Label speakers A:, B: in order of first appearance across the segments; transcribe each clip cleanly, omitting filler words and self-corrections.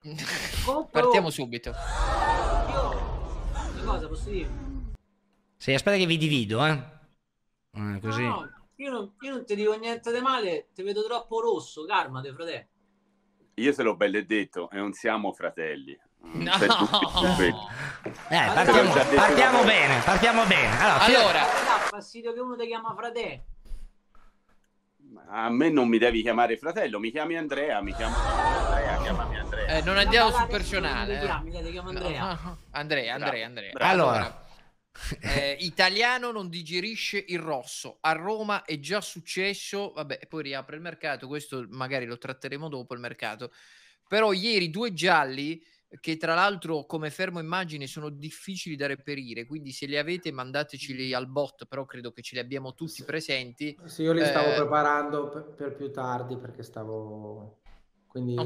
A: Partiamo subito.
B: Io cosa posso dire?
C: Sì, aspetta che vi divido, così.
B: No, io non ti dico niente di male, ti vedo troppo rosso, calmate, fratello.
D: Io te l'ho bello detto, e non siamo fratelli.
A: No.
C: Partiamo bene, partiamo bene.
A: Allora,
B: dà fastidio che uno ti chiama fratello.
D: A me non mi devi chiamare fratello, mi chiami Andrea, chiamami Andrea.
A: non andiamo sul personale.
B: Ti chiamo Andrea.
A: No. Andrea.
C: Allora.
A: Italiano non digerisce il rosso. A Roma è già successo. Vabbè, poi riapre il mercato. Questo magari lo tratteremo dopo il mercato. Però ieri 2 gialli che tra l'altro come fermo immagine sono difficili da reperire, quindi se li avete mandateceli al bot, però credo che ce li abbiamo tutti presenti.
E: Sì, io li stavo preparando per più tardi perché stavo... Quindi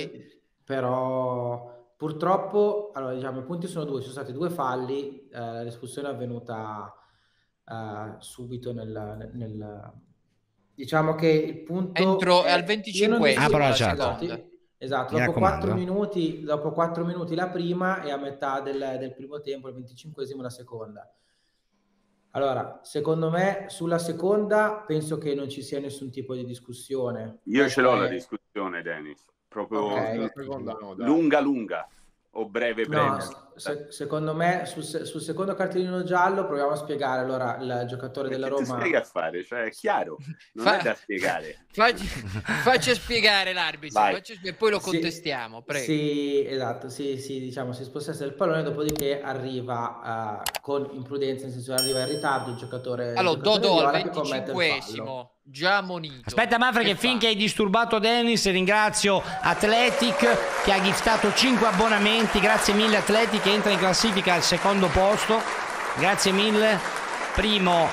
E: però purtroppo, allora diciamo, i punti sono 2, ci sono stati 2 falli, la discussione è avvenuta subito nel... Diciamo che il punto...
A: Entro al 25esimo.
E: Esatto, dopo 4 minuti la prima e a metà del primo tempo, il 25esimo la seconda. Allora, secondo me sulla seconda penso che non ci sia nessun tipo di discussione.
D: Io ce l'ho la discussione, Dennis, proprio lunga o breve.
E: No, secondo me sul secondo cartellino giallo proviamo a spiegare. Allora il giocatore della Roma...
D: Che spiega a fare? Cioè è chiaro, non è da spiegare.
A: Faccia spiegare l'arbitro e poi lo contestiamo, prego.
E: Sì, esatto, sì, diciamo si spostasse il pallone, dopodiché arriva con imprudenza, nel senso arriva in ritardo il giocatore.
A: Allora Dodò al 25esimo già monito.
C: Aspetta Manfred, che finché hai disturbato Dennis ringrazio Athletic che ha giftato 5 abbonamenti, grazie mille Athletic, che entra in classifica al secondo posto, grazie mille. Primo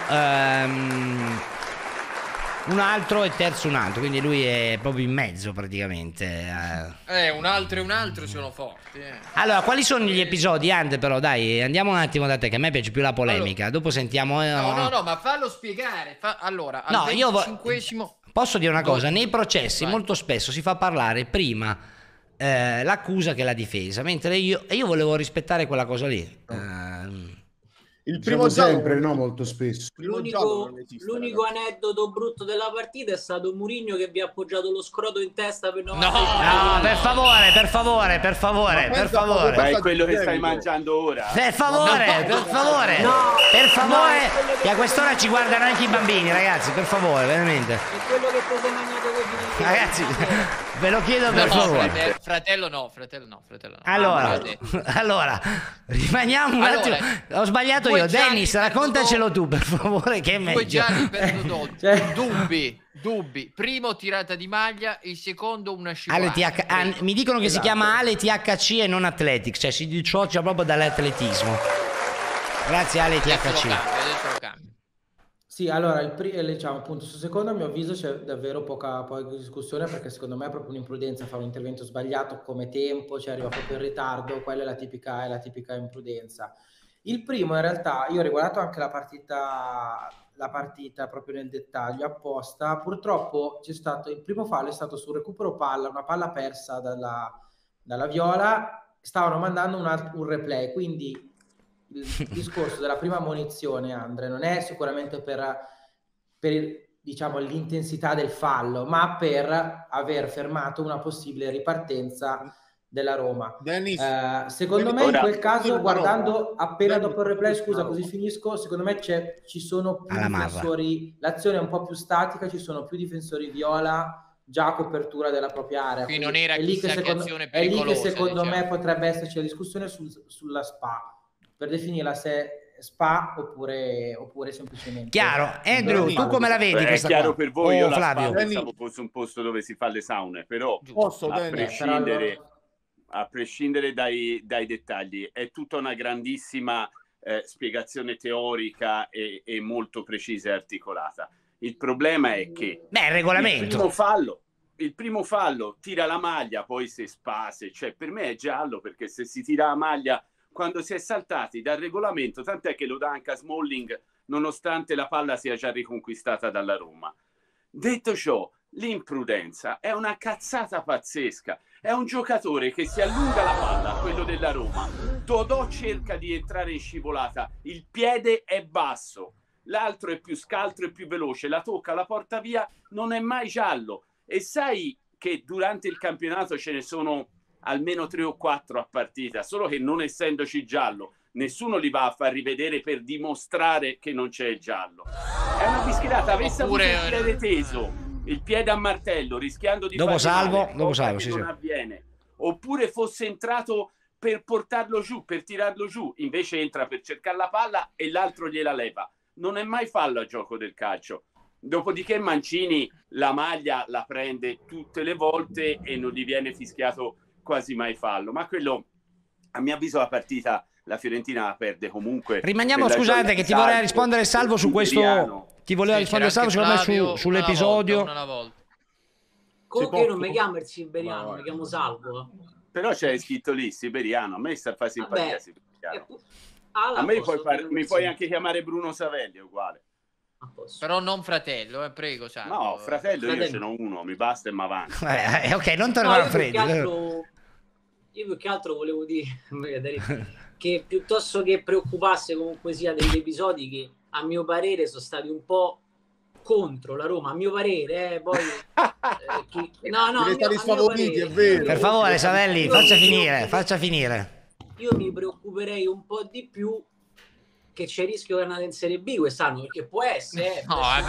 C: un altro e terzo un altro, quindi lui è proprio in mezzo praticamente.
A: Un altro e un altro sono forti.
C: Allora, quali sono gli episodi, Ante? Però dai, andiamo un attimo da te, che a me piace più la polemica. Allora, dopo sentiamo.
A: No, ma fallo spiegare. Allora, al 25esimo.
C: Posso dire una cosa? Nei processi molto spesso si fa parlare prima l'accusa che la difesa, mentre io volevo rispettare quella cosa lì.
F: Il primo sempre, no, molto spesso.
B: L'unico aneddoto brutto della partita è stato Mourinho che vi ha appoggiato lo scroto in testa per
C: no, per favore.
D: Ma è quello che stai mangiando ora.
C: Per favore, che a quest'ora ci guardano anche i bambini, ragazzi, per favore, veramente.
B: È quello che ti sei mangiato così.
C: Ragazzi, ve lo chiedo per favore.
A: Fratello no.
C: Allora, rimaniamo un attimo. Ho sbagliato io. Dennis, raccontacelo tu, per favore, che è meglio.
A: 2 gialli per Dodò. Dubbi. Primo tirata di maglia, il secondo una scivolata.
C: Mi dicono che si chiama Ale THC e non Athletics, cioè si dissocia proprio dall'atletismo. Grazie Ale THC.
A: Adesso lo cambio.
E: Sì, allora diciamo appunto sul secondo, a mio avviso c'è davvero poca discussione, perché secondo me è proprio un'imprudenza fare un intervento sbagliato come tempo, cioè arriva proprio in ritardo, quella è la tipica imprudenza. Il primo in realtà, io ho riguardato anche la partita proprio nel dettaglio apposta, purtroppo c'è stato, il primo fallo è stato sul recupero palla, una palla persa dalla Viola, stavano mandando un replay, quindi il discorso della prima ammonizione, Andre, non è sicuramente per diciamo l'intensità del fallo, ma per aver fermato una possibile ripartenza della Roma. Secondo me in quel caso, guardando appena dopo il replay, scusa così finisco, secondo me ci sono più difensori, l'azione è un po' più statica, ci sono più difensori Viola già a copertura della propria area.
A: Qui non era chissà che azione pericolosa.
E: È lì che secondo me potrebbe esserci la discussione sulla SPA, per definirla se SPA oppure semplicemente.
C: Chiaro. Andrew, tu come la vedi questa
D: è chiaro
C: qua?
D: Per voi, io
C: Flavio.
D: la SPA pensavo fosse un posto dove si fa le saune, però a prescindere dai dettagli, è tutta una grandissima spiegazione teorica e molto precisa e articolata. Il problema è che
C: il regolamento.
D: Il primo fallo tira la maglia, poi se spase, cioè per me è giallo, perché se si tira la maglia quando si è saltati dal regolamento, tant'è che lo dà anche a Smalling nonostante la palla sia già riconquistata dalla Roma. Detto ciò, l'imprudenza è una cazzata pazzesca. È un giocatore che si allunga la palla, quello della Roma. Todò cerca di entrare in scivolata, il piede è basso, l'altro è più scaltro e più veloce, la tocca, la porta via, non è mai giallo. E sai che durante il campionato ce ne sono almeno 3 o 4 a partita, solo che non essendoci giallo, nessuno li va a far rivedere per dimostrare che non c'è il giallo. È una bischierata, avesse avuto il piede teso, il piede a martello, rischiando di
C: dopo salvo,
D: sì, non avviene. Oppure fosse entrato per portarlo giù, per tirarlo giù, invece entra per cercare la palla e l'altro gliela leva. Non è mai fallo a gioco del calcio. Dopodiché Mancini la maglia la prende tutte le volte e non gli viene fischiato quasi mai fallo. Ma quello, a mio avviso, la partita la Fiorentina la perde comunque.
C: Rimaniamo, scusate, che ti voleva rispondere Salvo su questo. Ti voleva rispondere Salvo secondo me sull'episodio.
B: Comunque io non mi chiamo il siberiano, mi chiamo Salvo.
D: Però c'è scritto lì siberiano, a me sta fa simpatia siberiano. A me mi puoi anche chiamare Bruno Savelli, è uguale.
A: Però non fratello, prego Salvo.
D: No, fratello io ce n'ho uno, mi basta e mi avanti.
C: Ok, non tornare a freddo.
B: Io più che altro volevo dire che piuttosto che preoccupasse comunque sia degli episodi che a mio parere sono stati un po' contro la Roma, a mio parere, poi
F: stati sfavoriti, è vero.
C: Per favore Savelli, faccia finire.
B: Io mi preoccuperei un po' di più che c'è il rischio che andate in Serie B quest'anno, perché può essere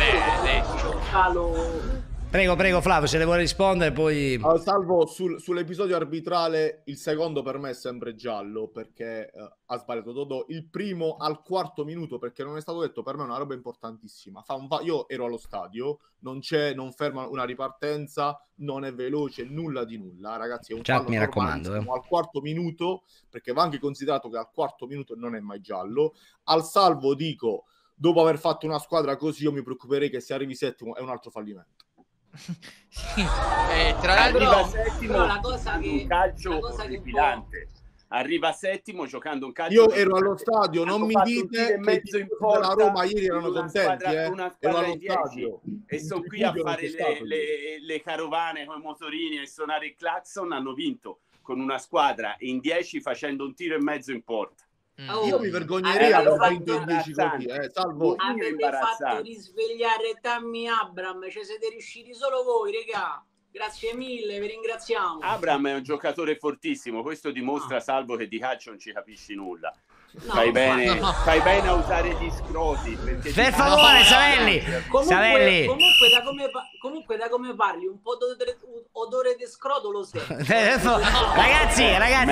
C: Prego Flavio, se le vuole rispondere poi...
F: Salvo, sull'episodio arbitrale, il secondo per me è sempre giallo, perché ha sbagliato Todò. Il primo al 4° minuto, perché non è stato detto, per me è una roba importantissima. Io ero allo stadio, non ferma una ripartenza, non è veloce, nulla di nulla. Ragazzi, è un fallo,
C: mi raccomando.
F: Al 4° minuto, perché va anche considerato che al 4° minuto non è mai giallo. Al Salvo dico, dopo aver fatto una squadra così, io mi preoccuperei che se arrivi settimo è un altro fallimento.
A: Sì. Tra l'altro
D: arriva settimo, la cosa che un calcio orripilante. Arriva settimo giocando un calcio.
F: Io ero allo stadio, non mi dite che la Roma ieri erano contenti, ero allo stadio
D: e sono qui a fare le carovane con i motorini e suonare il clacson. Hanno vinto con una squadra in 10 facendo un tiro e mezzo in porta.
F: Io mi vergognerei aver vinto in 10 così, Salvo.
B: Avete fatto risvegliare Tammy Abraham, ci siete riusciti solo voi, regà. Grazie mille, vi ringraziamo.
D: Abraham è un giocatore fortissimo, questo dimostra, Salvo, che di calcio non ci capisci nulla. Fai bene a usare gli scroti.
C: Per favore, Savelli.
B: Comunque, da come parli, un po' odore di scroto lo sento.
C: Ragazzi,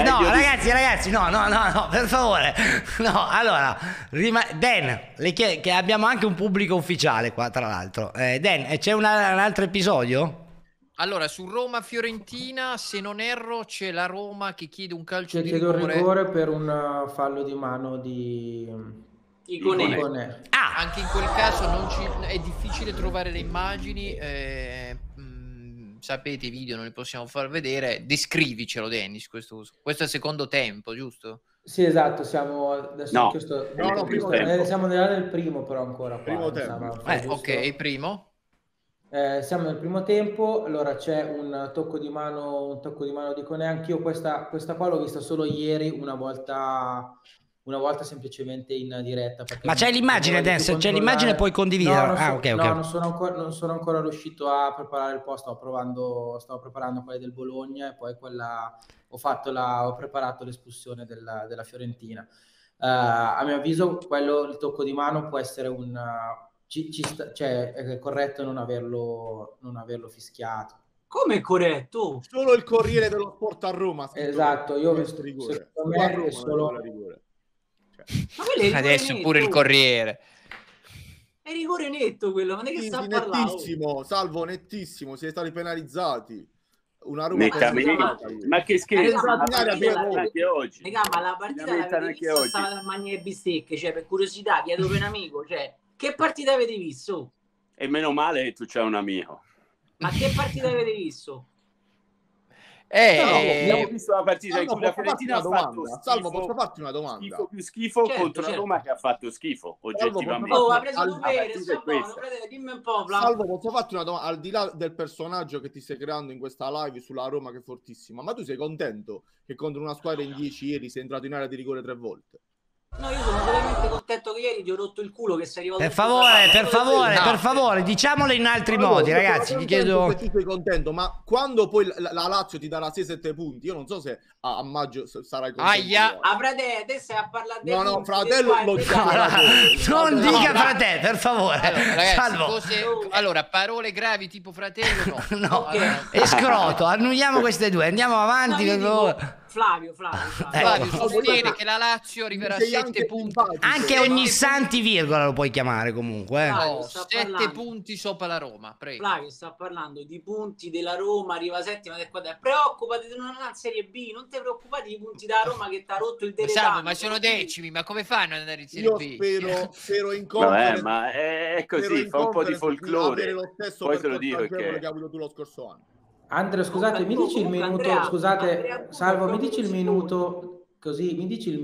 C: no, per favore. No, allora, Dan, che abbiamo anche un pubblico ufficiale qua, tra l'altro. Dan, c'è un altro episodio?
A: Allora, su Roma-Fiorentina, se non erro, c'è la Roma che chiede un calcio di
E: rigore per un fallo di mano di
B: Iconè.
A: Anche in quel caso è difficile trovare le immagini. Sapete, i video non li possiamo far vedere. Descrivicelo, Dennis, questo è il secondo tempo, giusto?
E: Sì, esatto, siamo adesso siamo nell'area del primo, però ancora
F: primo tempo.
A: Ok, primo.
E: Siamo nel primo tempo, allora c'è un tocco di mano di Conè. Anch'io questa qua l'ho vista solo ieri, una volta semplicemente in diretta.
C: Ma c'è l'immagine, Dan? C'è l'immagine, puoi condividere?
E: Non sono ancora riuscito a preparare il post, stavo preparando quella del Bologna e poi ho preparato l'espulsione della Fiorentina. A mio avviso il tocco di mano può essere è corretto non averlo fischiato.
B: Come è corretto?
F: Solo il Corriere dello Sport a Roma.
E: Esatto, io ho visto rigore. Secondo me è solo rigore.
A: Adesso pure il Corriere.
B: È rigore netto quello, ma che sta parlando?
F: Nettissimo, Salvo, nettissimo, siete stati penalizzati. Una Roma
D: ma che scherzo,
B: anche oggi. Raga, ma la partita l'avete vista, stava da mangiare bistecche, cioè per curiosità chiedo per un amico, cioè che partita avete visto?
D: E meno male che tu c'hai un amico.
B: Ma che partita avete visto?
D: abbiamo visto la partita in cui la Fiorentina ha fatto schifo,
F: Salvo, posso farti una domanda?
D: Schifo più schifo contro la Roma che ha fatto schifo, oggettivamente.
B: Ha preso dovere, dimmi un po',
F: Salvo, posso farti una domanda? Al di là del personaggio che ti stai creando in questa live sulla Roma che è fortissima, ma tu sei contento che contro una squadra in 10 ieri sei entrato in area di rigore 3 volte?
B: No, io sono veramente contento che ieri ti ho rotto il culo che sei arrivato.
C: Per favore, diciamolo in altri modi, ragazzi. Ti chiedo.
F: Che tu sei contento, ma quando poi la Lazio ti darà 6-7 punti, io non so se a maggio sarai contento.
B: Frate, te stai a parlare di
F: no, fratello, non
C: dica frate, per favore.
A: Allora, ragazzi,
C: Salvo.
A: allora, parole gravi tipo fratello, no.
C: No, e scroto, annulliamo queste due, andiamo avanti.
B: Flavio,
A: sostiene che la Lazio arriverà a 7 punti.
C: Anche ogni santi virgola lo puoi chiamare comunque.
A: No, 7 punti sopra la Roma, prego.
B: Flavio sta parlando di punti della Roma, arriva settima del quadro. Preoccupati di non andare in Serie B, non ti preoccupare dei punti della Roma che ti ha rotto il deretano.
A: Ma sono decimi, ma come fanno ad andare in Serie B?
F: Io spero in conference.
D: Ma è così, fa un po' di folklore. Poi te lo dico che
F: ha avuto tu lo scorso anno.
E: Andrea, scusate, mi dici il minuto, scusate, Salvo, mi dici il minuto, così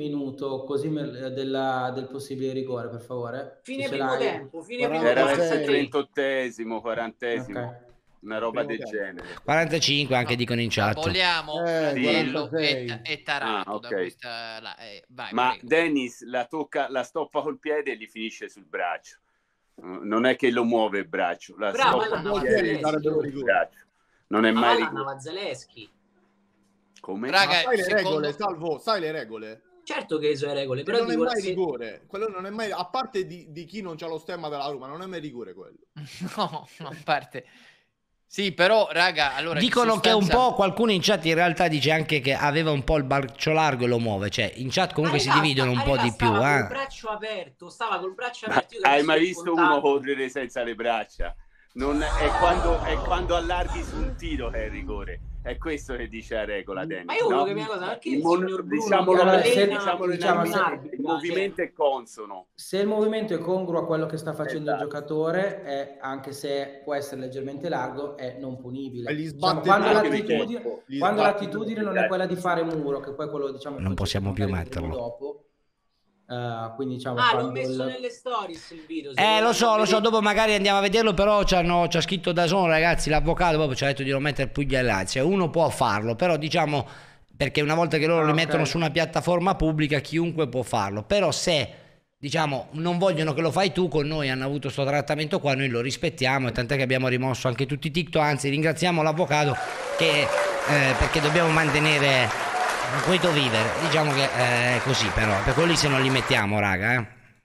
E: del possibile rigore, per favore?
B: Fine primo tempo,
D: era verso il 38esimo, 40esimo,
E: okay.
D: Una roba del genere.
C: 45 anche dicono in chat.
A: Vogliamo e Taranto
D: okay.
A: da questa vai,
D: ma
A: prego.
D: Dennis la stoppa col piede e gli finisce sul braccio. Non è che lo muove il braccio, la stoppa col piede sul braccio. Non è mai rigore.
B: Zaleschi.
D: Come?
F: Raga, sai le regole, Salvo, sai le regole?
B: Certo che so le regole, però
F: non è mai rigore. Quello non è mai, a parte di chi non c'ha lo stemma della Roma, non è mai rigore quello.
A: No, a parte. Sì, però, raga, allora
C: dicono che un po' qualcuno in chat in realtà dice anche che aveva un po' il braccio largo e lo muove, cioè in chat comunque si dividono un po' di più.
B: Stava col braccio aperto, stava col braccio aperto.
D: Hai mai visto uno correre senza le braccia? Non è quando allarghi su un tiro che è il rigore. È questo che dice la regola, Dennis.
B: Ma io che mia cosa, perché il
D: movimento è consono.
E: Se il movimento è congruo a quello che sta facendo il giocatore, è, anche se può essere leggermente largo, è non punibile. Quando l'attitudine non è quella di fare muro, che poi quello
C: non possiamo più metterlo
E: dopo. Quindi diciamo
B: l'ho messo nelle stories il video.
C: Lo so, dopo magari andiamo a vederlo, però c'ha scritto da solo, ragazzi, l'avvocato proprio ci ha detto di non mettere più gli highlights. Uno può farlo, però diciamo, perché una volta che loro li mettono su una piattaforma pubblica, chiunque può farlo. Però se diciamo non vogliono che lo fai tu, con noi hanno avuto sto trattamento qua, noi lo rispettiamo, e tant'è che abbiamo rimosso anche tutti i TikTok, anzi ringraziamo l'avvocato che perché dobbiamo mantenere Quito vivere, diciamo che è così, però per quelli se non li mettiamo, raga.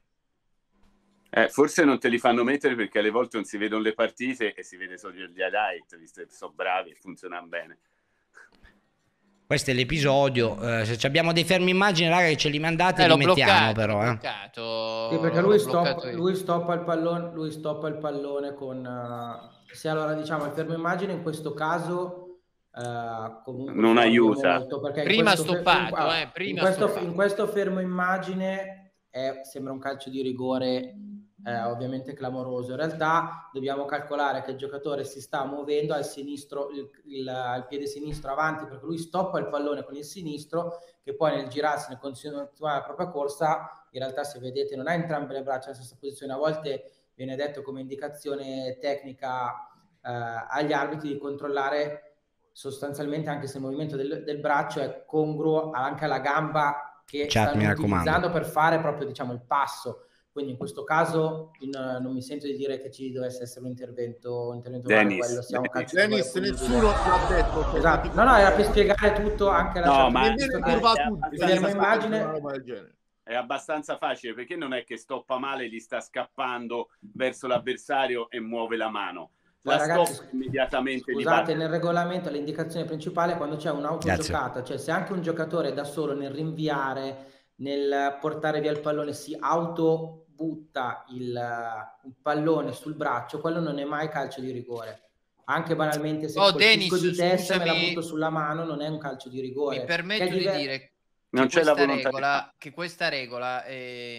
D: Forse non te li fanno mettere perché alle volte non si vedono le partite e si vede solo gli highlight, visto che sono bravi e funzionano bene.
C: Questo è l'episodio. Se abbiamo dei fermi immagini, raga, che ce li mandate, li mettiamo però.
E: Sì, perché lui stoppa il pallone con se allora diciamo il fermo immagine in questo caso comunque
D: non aiuta
E: molto,
A: prima stoppato
E: in questo fermo immagine sembra un calcio di rigore ovviamente clamoroso. In realtà dobbiamo calcolare che il giocatore si sta muovendo al sinistro, il piede sinistro avanti, perché lui stoppa il pallone con il sinistro, che poi nel girarsi, nel continuare la propria corsa, in realtà se vedete non ha entrambe le braccia nella stessa posizione. A volte viene detto come indicazione tecnica agli arbitri di controllare sostanzialmente anche se il movimento del braccio è congruo anche alla gamba che stanno utilizzando per fare proprio diciamo il passo. Quindi in questo caso non mi sento di dire che ci dovesse essere un intervento
D: Dennis,
F: Dennis nessuno l'ha detto.
E: Esatto. No, era per spiegare tutto anche la
D: immagine. È abbastanza facile perché non è che stoppa male, gli sta scappando verso l'avversario e muove la mano.
E: Ragazzi,
D: immediatamente.
E: Scusate, nel regolamento l'indicazione principale è quando c'è un'autogiocata, cioè se anche un giocatore da solo nel rinviare, nel portare via il pallone si autobutta il pallone sul braccio, quello non è mai calcio di rigore. Anche banalmente se colpisco di testa me la butto sulla mano, non è un calcio di rigore.
A: Mi permetto di dire
D: non c'è la volontà
A: che questa regola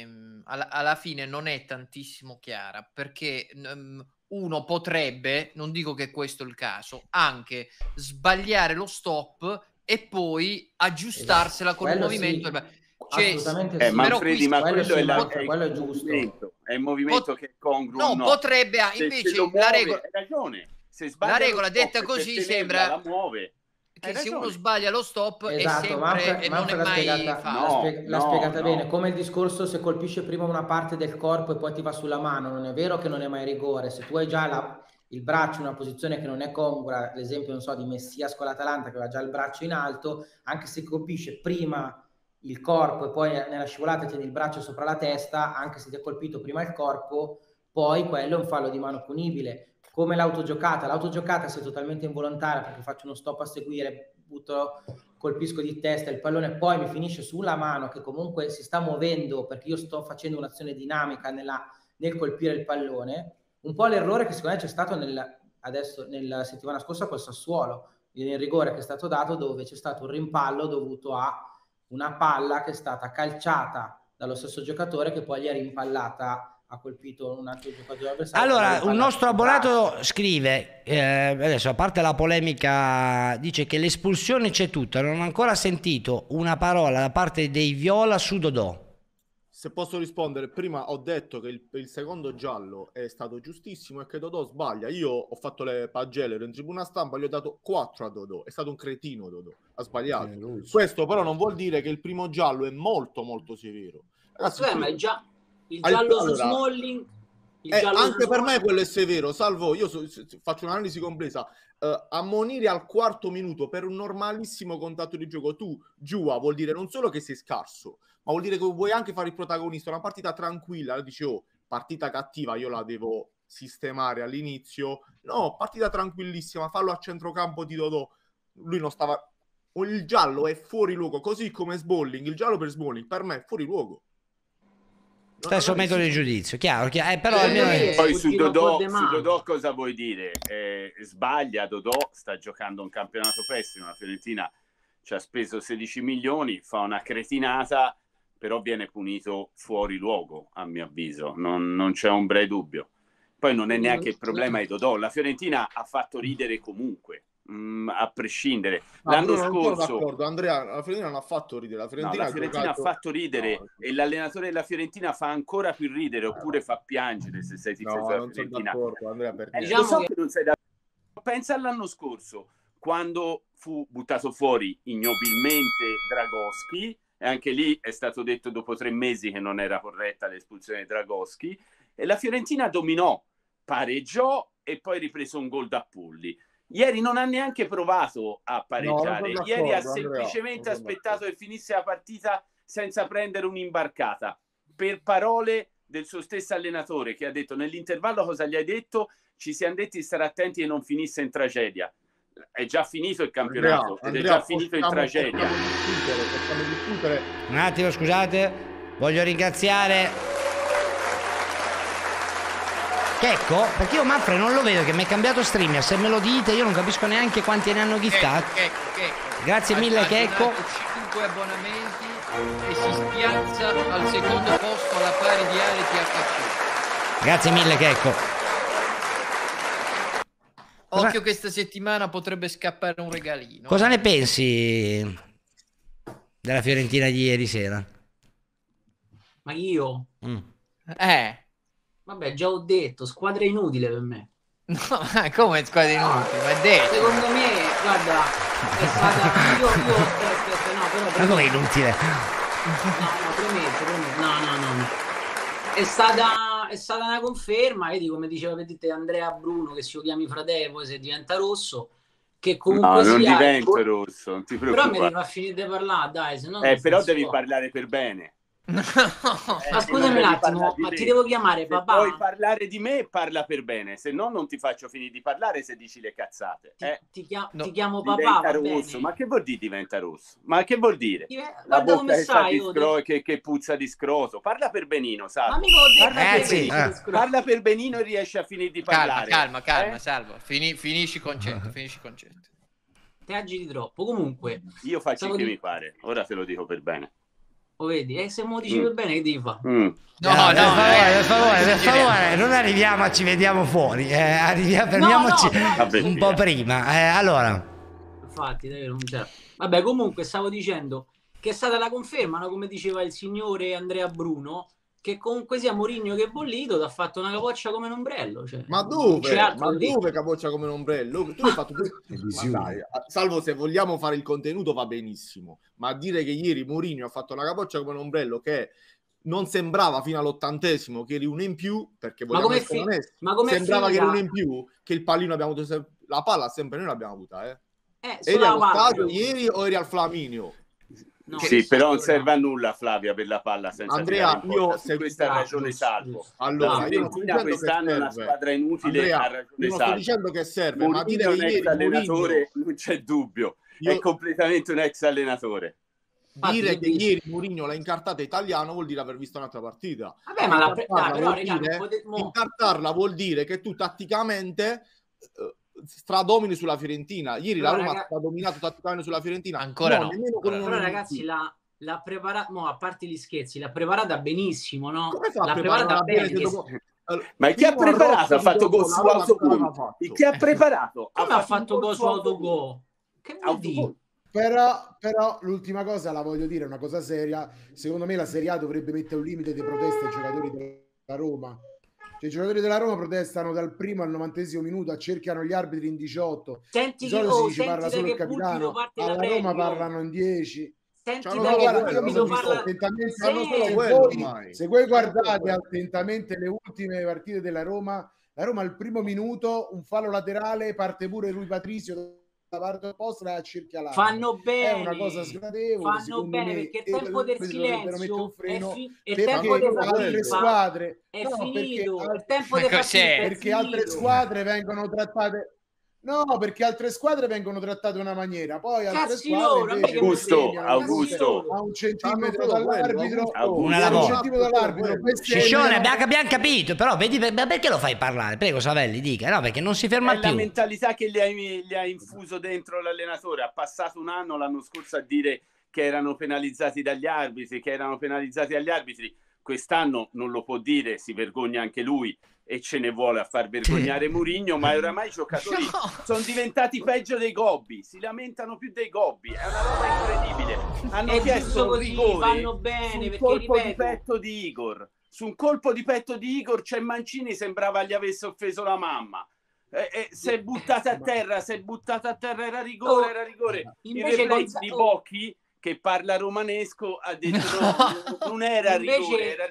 A: alla fine non è tantissimo chiara, perché uno potrebbe, non dico che questo è il caso, anche sbagliare lo stop e poi aggiustarsela con un
E: Quello
A: movimento.
E: sì.
A: Cioè,
E: Assolutamente sì.
D: Manfredi, ma
E: quello
D: quello
E: sì,
D: è,
E: quello è giusto.
D: è il movimento che è congruo.
A: No,
D: no,
A: potrebbe,
D: se
A: invece
D: lo muove,
A: la regola,
D: hai ragione. Se
A: la
D: sbaglia lo
A: regola
D: stop
A: detta
D: per
A: così
D: tenerla,
A: sembra
D: la muove.
A: che se uno sbaglia lo stop
E: Esatto,
A: è sempre e non è
E: l'ha
A: mai
E: spiegata,
A: falso.
E: l'ha spiegata bene, come il discorso se colpisce prima una parte del corpo e poi ti va sulla mano, non è vero che non è mai rigore, se tu hai già il braccio in una posizione che non è congrua, l'esempio non so di Messias con l'Atalanta che aveva già il braccio in alto, anche se colpisce prima il corpo e poi nella scivolata tieni il braccio sopra la testa, anche se ti ha colpito prima il corpo, poi quello è un fallo di mano punibile. Come l'autogiocata se è totalmente involontaria perché faccio uno stop a seguire, colpisco di testa il pallone e poi mi finisce sulla mano che comunque si sta muovendo perché io sto facendo un'azione dinamica nel colpire il pallone. Un po' l'errore che secondo me c'è stato nella settimana scorsa col Sassuolo, nel rigore che è stato dato, dove c'è stato un rimpallo dovuto a una palla che è stata calciata dallo stesso giocatore che poi gli è rimpallata, ha colpito un altro giocatore avversario.
C: Allora, un nostro abbonato scrive, adesso a parte la polemica, dice che l'espulsione c'è tutta, non ho ancora sentito una parola da parte dei Viola su Dodò.
F: Se posso rispondere, prima ho detto che il secondo giallo è stato giustissimo e che Dodò sbaglia. Io ho fatto le pagelle, ero in tribuna stampa, gli ho dato 4 a Dodò. È stato un cretino Dodò, ha sbagliato. Questo però non vuol dire che il primo giallo è molto molto severo. Ragazzi,
B: ma il giallo su Smalling...
F: anche per me quello è severo, salvo io faccio un'analisi complessa. Ammonire al quarto minuto per un normalissimo contatto di gioco, tu giua, vuol dire non solo che sei scarso, ma vuol dire che vuoi anche fare il protagonista. Una partita tranquilla, dici partita cattiva, io la devo sistemare all'inizio. No, partita tranquillissima, fallo a centrocampo di Dodò, lui non stava, il giallo è fuori luogo, così come Smalling, il giallo per Smalling per me è fuori luogo.
C: Stesso metodo di giudizio, chiaro. Però almeno
D: poi su Dodò cosa vuoi dire? Sbaglia, Dodò sta giocando un campionato pessimo, la Fiorentina ci ha speso 16 milioni, fa una cretinata, però viene punito fuori luogo, a mio avviso, non c'è ombra di dubbio. Poi non è neanche il problema di Dodò, la Fiorentina ha fatto ridere comunque. A prescindere, l'anno scorso
F: Andrea, la Fiorentina non ha fatto ridere, la Fiorentina
D: ha fatto ridere, e l'allenatore della Fiorentina fa ancora più ridere, oppure fa piangere se sei tifoso della Fiorentina.
F: Andrea,
D: lo so che non sei d'accordo. Pensa all'anno scorso quando fu buttato fuori ignobilmente Dragoschi, e anche lì è stato detto dopo 3 mesi che non era corretta l'espulsione di Dragoschi, e la Fiorentina dominò, pareggiò e poi ripreso un gol da Pulli. Ieri non ha neanche provato a pareggiare, ieri ha semplicemente aspettato che finisse la partita senza prendere un'imbarcata. Per parole del suo stesso allenatore, che ha detto nell'intervallo, cosa gli hai detto? Ci siamo detti di stare attenti e non finisse in tragedia. È già finito il campionato ed è già finito in tragedia.
F: Possiamo discutere.
C: Un attimo, scusate, voglio ringraziare Checco, perché io Manfred non lo vedo che mi è cambiato streamer, se me lo dite io non capisco neanche quanti ne hanno giftati. Grazie mille Checco.
A: 5 abbonamenti e si spiazza al secondo posto alla pari di Ale THC.
C: Grazie mille Checco.
A: Occhio che questa settimana potrebbe scappare un regalino.
C: Cosa ne pensi della Fiorentina di ieri sera?
B: Ma io?
A: Vabbè,
B: già ho detto, squadra inutile per me.
A: No, come squadra inutile? Ma è detto.
B: Secondo me, guarda, è stata... Io aspetta, no, però...
C: Ma come inutile?
B: No, prometto. No. È stata una conferma, vedi, come diceva Andrea Bruno, che se lo chiami fratello poi se diventa rosso, che comunque
D: non diventa rosso, non ti preoccupare.
B: Però mi devi far finire di parlare, dai, se no...
D: però devi parlare per bene.
B: Ma scusami un attimo, ma ti devo chiamare papà?
D: Se vuoi parlare di me, parla per bene, se no non ti faccio finire di parlare se dici le cazzate.
B: Ti chiamo papà, va
D: rosso.
B: bene.
D: Ma che vuol dire diventa rosso? Ma che vuol dire?
B: Guarda come stai,
D: che puzza di scroto. Parla per benino, Salvo.
B: Parla
D: per benino e riesci a finire di parlare.
A: Calma, Salvo. Finisci concetto.
B: Ti agiti troppo. Comunque,
D: io faccio che mi pare. Ora te lo dico per bene.
B: vedi? E se me lo dicevi bene, che devi fare?
C: Per favore, non arriviamo a ci vediamo fuori, fermiamoci un po' prima. Allora,
B: infatti, non c'è. Vabbè, comunque stavo dicendo che è stata la conferma, no? Come diceva il signore Andrea Bruno, che comunque sia Mourinho che Bollito ti ha fatto una capoccia come un ombrello. Cioè,
F: ma dove? Ma dove capoccia come un ombrello? Tu hai fatto dai, salvo se vogliamo fare il contenuto va benissimo, ma dire che ieri Mourinho ha fatto una capoccia come un ombrello che non sembrava fino all'80° che eri uno in più, perché vogliamo essere onesti, sembrava che eri uno in più, che il pallino abbiamo avuto la palla sempre noi l'abbiamo avuta, eri allo stadio ieri o eri al Flaminio?
D: No, sì, però non serve a nulla Flavia per la palla senza
F: Andrea, io
D: se questa ha ragione Salvo.
F: Allora, io
D: quest'anno è una squadra inutile.
F: Andrea,
D: ha ragione
F: non sto dicendo che serve,
D: Mourinho
F: ma dire che ieri
D: allenatore non c'è dubbio, è completamente un ex allenatore.
F: Dire che ieri Mourinho l'ha incartata italiano vuol dire aver visto un'altra partita.
B: Vabbè, ma
F: incartarla vuol dire che tu tatticamente stradomini sulla Fiorentina. Ieri la Roma ha dominato tatticamente sulla Fiorentina.
A: Ancora no.
B: Però ragazzi, l'ha preparata, a parte gli scherzi, l'ha preparata benissimo, no?
F: Come fa l'ha preparata bene?
D: Ma chi ha preparato? Ha fatto gol su autogol. Chi ha preparato?
B: Come ha fatto gol su autogol? Che vuol dire?
G: Però l'ultima cosa la voglio dire, una cosa seria. Secondo me la Serie A dovrebbe mettere un limite di proteste ai giocatori della Roma. Cioè, i giocatori della Roma protestano dal primo al 90° minuto, accerchiano gli arbitri in 18.
B: Senti,
G: di solito si dice parla solo il capitano, alla Roma parlano in 10.
B: Senti,
G: se voi guardate attentamente le ultime partite della Roma al primo minuto un fallo laterale, parte pure Rui Patricio da parte opposta e accerchia l'arbitro.
B: Fanno bene,
G: è una cosa sgradevole,
B: fanno bene, perché il tempo del silenzio
G: perché altre squadre
B: è finito, il tempo del
G: perché altre squadre vengono trattate perché altre squadre vengono trattate in una maniera, poi altre squadre
D: Augusto
G: a un centimetro dall'arbitro,
C: Ciccione, abbiamo capito, però vedi perché lo fai parlare? Prego Savelli, dica. No, perché non si ferma più.
D: È la mentalità che gli ha infuso dentro l'allenatore. Ha passato un anno l'anno scorso a dire che erano penalizzati dagli arbitri, quest'anno non lo può dire, si vergogna anche lui e ce ne vuole a far vergognare Mourinho, ma oramai i giocatori sono diventati peggio dei gobbi, si lamentano più dei gobbi, è una roba incredibile. Hanno chiesto un rigore
B: vanno bene,
D: sul colpo di petto di Igor. Su un colpo di petto di Igor c'è Mancini, sembrava gli avesse offeso la mamma. Si è buttata a terra, era rigore. Il replay di Bocchi, che parla romanesco, ha detto non era rigore, era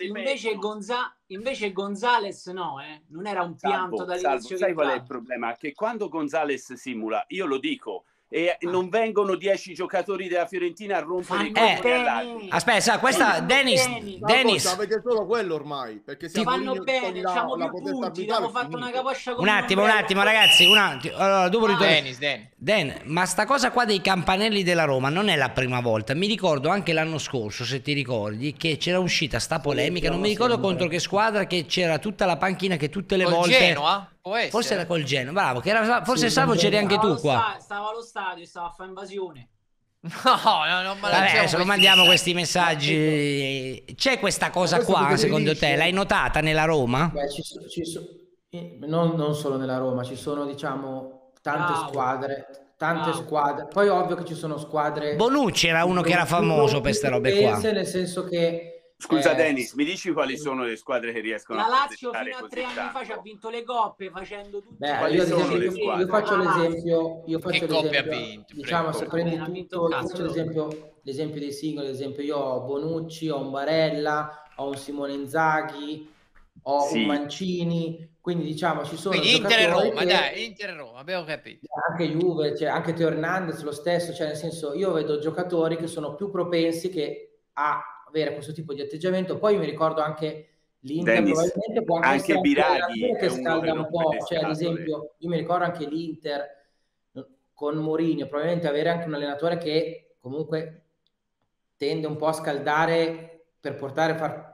B: invece Gonzales non era un pianto dall'inizio.
D: Sai qual è il problema? Che quando Gonzales simula, io lo dico, e non vengono 10 giocatori della Fiorentina a rompere i coglioni.
C: Aspetta, questa Dennis
F: avete solo quello ormai, perché
B: ti vanno bene, facciamo più punti, abbiamo fatto una capoccia con
C: un attimo ragazzi, allora dopo ritorno.
A: Den,
C: ma sta cosa qua dei campanelli della Roma non è la prima volta, mi ricordo anche l'anno scorso, se ti ricordi, che c'era uscita sta polemica, non mi ricordo contro che squadra, che c'era tutta la panchina che tutte le volte
A: Genoa?
C: Forse era col Genoa, bravo, che era, forse Salvo c'eri anche tu qua.
B: Stava allo stadio, stava a fare invasione.
A: No,
C: adesso lo mandiamo questi messaggi. C'è questa cosa qua, secondo te? L'hai notata nella Roma?
E: Beh, non solo nella Roma, ci sono tante squadre. Poi ovvio che ci sono squadre.
C: Bonucci era uno che era famoso per queste robe qua.
E: Nel senso che
D: scusa Dennis, mi dici quali sono le squadre che riescono
B: a Lazio fino a 3 anni fa ci ha vinto le coppe facendo tutto.
E: Io faccio l'esempio.
A: Coppe ha vinto?
E: Diciamo, se prendi tutto, faccio l'esempio dei singoli. Ad esempio, io ho Bonucci, ho un Barella, ho un Simone Inzaghi, ho un Mancini. Quindi diciamo ci sono
A: Inter e Roma, Inter e Roma, abbiamo capito.
E: Anche Juve, anche Teo Hernandez lo stesso, nel senso, io vedo giocatori che sono più propensi a avere questo tipo di atteggiamento. Poi mi ricordo anche l'Inter,
D: Dennis,
E: probabilmente può
D: anche Biraghi
E: che scalda un po', ad esempio io mi ricordo anche l'Inter con Mourinho, probabilmente avere anche un allenatore che comunque tende un po' a scaldare per far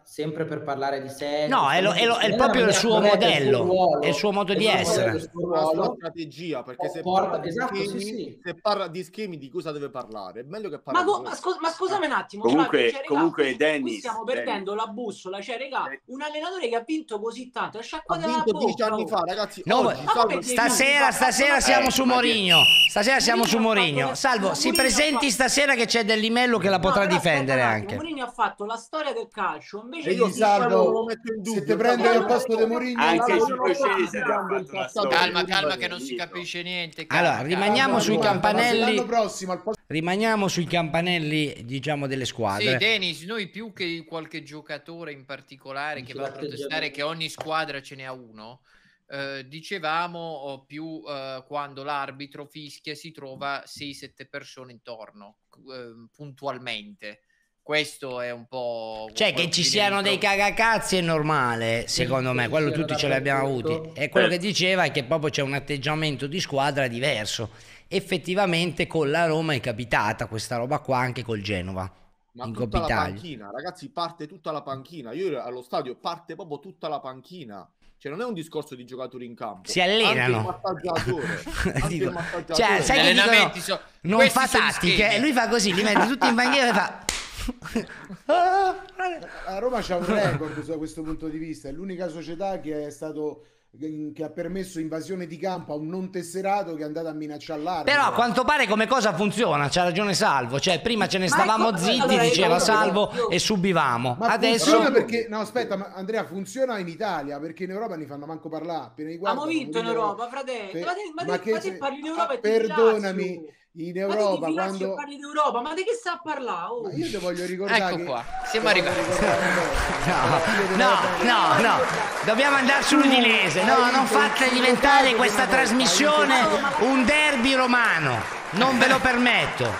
E: sempre per parlare di sé.
C: No, è proprio il suo modello, è il suo modo di essere.
F: La sua strategia, perché se parla di
E: esatto,
F: schemi,
E: sì.
F: se parla di schemi, di cosa deve parlare? È meglio che parli
B: ma scusami un attimo,
D: comunque Dennis,
B: stiamo perdendo la bussola, cioè regà, un allenatore che ha vinto così tanto,
F: ha vinto 10 anni fa, ragazzi.
C: No,
F: oggi,
C: stasera siamo su Mourinho. Stasera siamo su Mourinho. Salvo, si presenti stasera che c'è Del Limello che la potrà difendere anche.
B: Mourinho ha fatto la storia del calcio, invece
G: io Salvo, se te prende al posto di Mourinho,
D: anche Giulio Cesare ha fatto la storia.
A: Calma che non si capisce niente.
C: Allora, rimaniamo sui campanelli. Rimaniamo sui campanelli, diciamo, delle squadre.
A: Sì, Dennis, noi più che qualche giocatore in particolare che va a protestare, che ogni squadra ce ne ha uno, dicevamo più quando l'arbitro fischia si trova 6-7 persone intorno puntualmente. Questo è un po',
C: cioè che ci siano dei cagacazzi è normale, secondo me, quello tutti ce l'abbiamo avuti. E quello che diceva è che proprio c'è un atteggiamento di squadra diverso. Effettivamente con la Roma è capitata questa roba qua, anche col Genova.
F: Ma
C: in
F: tutta
C: Coppa
F: la
C: Italia.
F: panchina, ragazzi, parte tutta la panchina. Io ero allo stadio, parte proprio tutta la panchina. Cioè non è un discorso di giocatori in campo,
C: si allenano.
F: Anche il massaggiatore.
C: Cioè, sai che dicono, non fa tattiche, lui fa così, li mette tutti in bandiera e fa
G: a Roma c'ha un record da questo punto di vista, è l'unica società che ha permesso invasione di campo a un non tesserato che è andato a minacciare l'arbitro.
C: Però a quanto pare come cosa funziona, c'ha ragione Salvo, cioè prima ce ne stavamo zitti, diceva Salvo, e subivamo.
G: Ma
C: adesso
G: perché no, aspetta, ma Andrea, funziona in Italia perché in Europa ne fanno manco parlare.
B: Abbiamo vinto in Europa, fratello. Ma te parli di Europa e
G: perdonami. In Europa, quando
B: parli d'Europa, ma di che sta a parlare?
G: Ma io ti voglio ricordare.
A: Ecco qua, siamo arrivati.
C: No, dobbiamo andare sull'Udinese. No, non fate diventare questa trasmissione un derby romano. Non ve lo permetto.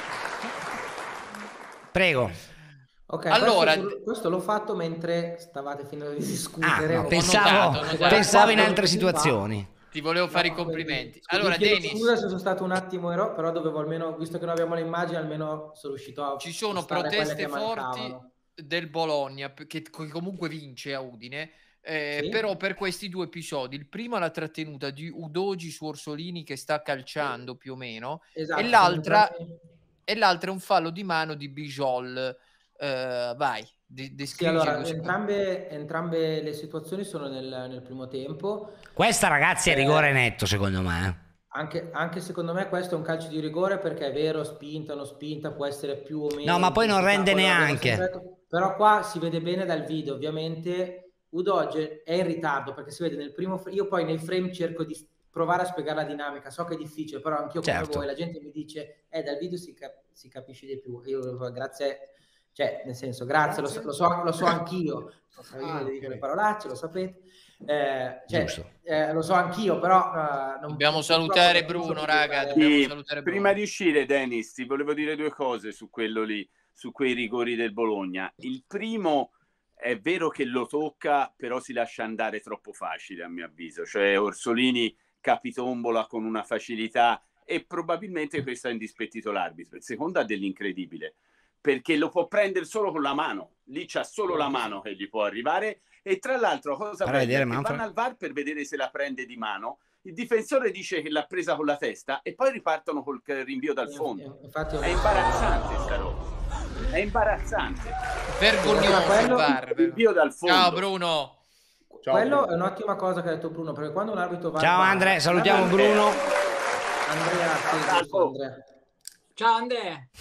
E: Prego. Ok,
A: allora,
E: questo l'ho fatto mentre stavate finendo di discutere.
C: Pensavo in altre situazioni.
A: Ti volevo fare i complimenti. Allora, Dennis,
E: scusa se sono stato un attimo però dovevo almeno, visto che non abbiamo le immagini, almeno sono riuscito a...
A: Ci sono proteste forti del Bologna, che comunque vince a Udine, sì. Però per questi due episodi, il primo è la trattenuta di Udogi su Orsolini che sta calciando più o meno, esatto, e l'altra è un fallo di mano di Bijol. Vai.
E: Sì, allora, entrambe le situazioni sono nel primo tempo.
C: Questa, ragazzi, è rigore netto, secondo me.
E: Anche secondo me questo è un calcio di rigore, perché è vero, spinta, non spinta, può essere più o meno.
C: No, ma poi non rende neanche.
E: Però qua si vede bene dal video, ovviamente. Udoge è in ritardo, perché si vede nel primo... Io poi nei frame cerco di provare a spiegare la dinamica, so che è difficile, però anch'io come voi, la gente mi dice, dal video si capisce di più. Io grazie... Cioè, nel senso, grazie, lo so anch'io. Dico le parolacce, lo sapete. Lo so anch'io, però...
A: dobbiamo salutare Bruno, raga.
D: Prima di uscire, Dennis, ti volevo dire due cose su quello lì, su quei rigori del Bologna. Il primo è vero che lo tocca, però si lascia andare troppo facile, a mio avviso. Cioè, Orsolini capitombola con una facilità e probabilmente questo ha indispettito l'arbitro. Il secondo ha dell'incredibile, perché lo può prendere solo con la mano, lì c'ha solo la mano che gli può arrivare, e tra l'altro cosa bella, che vanno al VAR per vedere se la prende di mano, il difensore dice che l'ha presa con la testa e poi ripartono col rinvio dal fondo. È imbarazzante sta roba, è imbarazzante,
A: vergognoso il VAR.
D: Rinvio dal fondo.
A: Ciao Bruno.
E: Quello è un'ottima cosa che ha detto Bruno, perché quando un arbitro va...
C: Ciao Andrea, salutiamo Bruno.
E: Andrea.
B: Ciao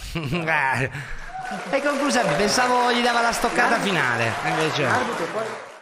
B: Andrea.
C: È conclusa, pensavo gli dava la stoccata finale, invece.
E: L'arbitro poi